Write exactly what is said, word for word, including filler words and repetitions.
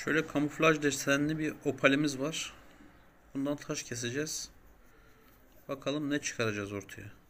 Şöyle kamuflaj desenli bir opalimiz var. Bundan taş keseceğiz. Bakalım ne çıkaracağız ortaya.